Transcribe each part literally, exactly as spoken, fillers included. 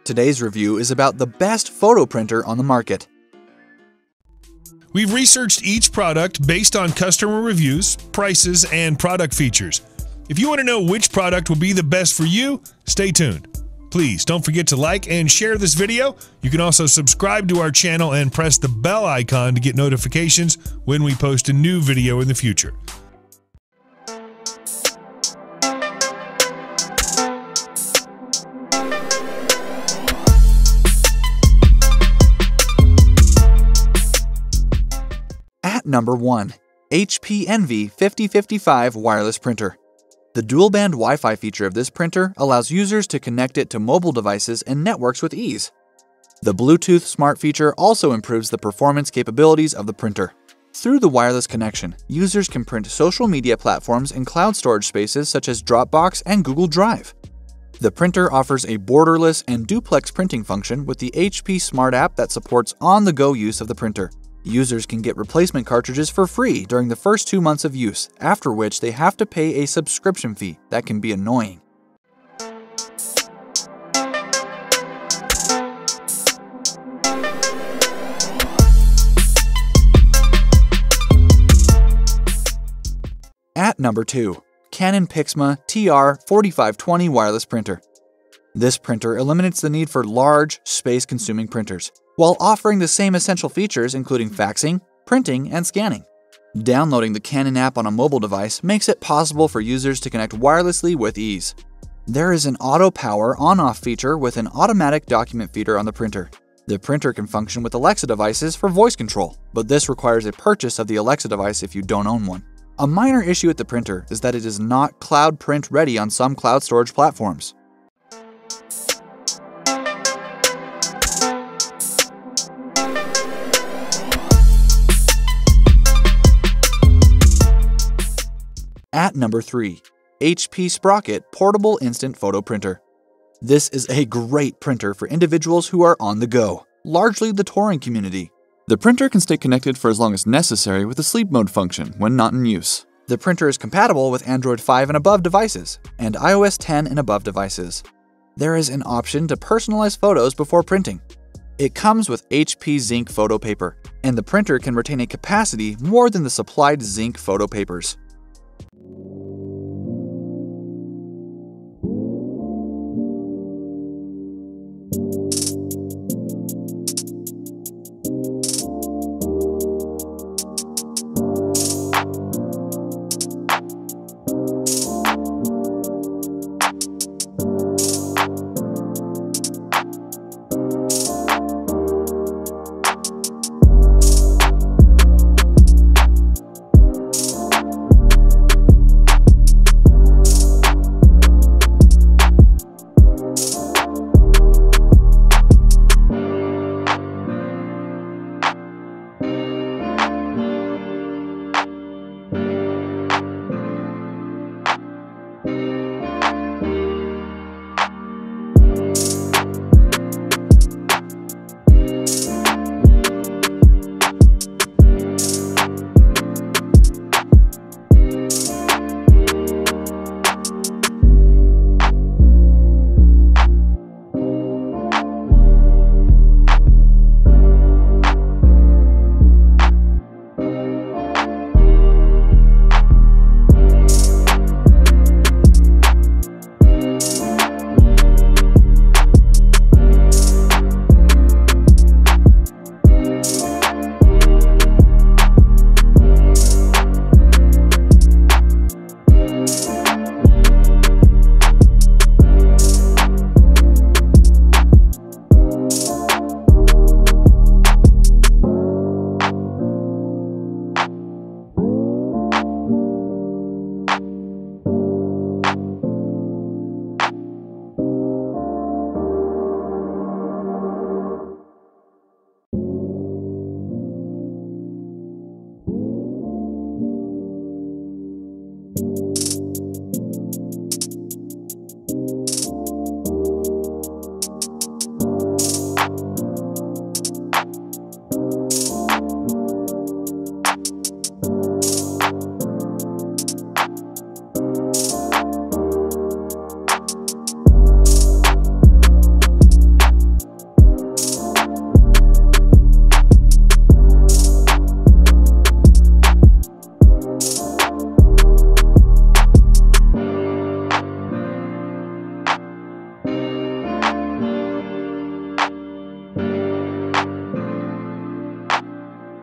Today's review is about the best photo printer on the market. We've researched each product based on customer reviews, prices, and product features. If you want to know which product will be the best for you, stay tuned. Please don't forget to like and share this video. You can also subscribe to our channel and press the bell icon to get notifications when we post a new video in the future. At number one. H P Envy fifty fifty-five Wireless Printer. The dual-band Wi-Fi feature of this printer allows users to connect it to mobile devices and networks with ease. The Bluetooth Smart feature also improves the performance capabilities of the printer. Through the wireless connection, users can print social media platforms and cloud storage spaces such as Dropbox and Google Drive. The printer offers a borderless and duplex printing function with the H P Smart app that supports on-the-go use of the printer. Users can get replacement cartridges for free during the first two months of use, after which they have to pay a subscription fee that can be annoying. At number two. Canon PIXMA T R forty-five twenty Wireless Printer. This printer eliminates the need for large, space-consuming printers, while offering the same essential features including faxing, printing, and scanning. Downloading the Canon app on a mobile device makes it possible for users to connect wirelessly with ease. There is an auto power on-off feature with an automatic document feeder on the printer. The printer can function with Alexa devices for voice control, but this requires a purchase of the Alexa device if you don't own one. A minor issue with the printer is that it is not cloud print ready on some cloud storage platforms. At number three. H P Sprocket Portable Instant Photo Printer. This is a great printer for individuals who are on the go, largely the touring community. The printer can stay connected for as long as necessary with the sleep mode function when not in use. The printer is compatible with Android five and above devices and i O S ten and above devices. There is an option to personalize photos before printing. It comes with H P Zinc photo paper, and the printer can retain a capacity more than the supplied Zinc photo papers.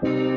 you.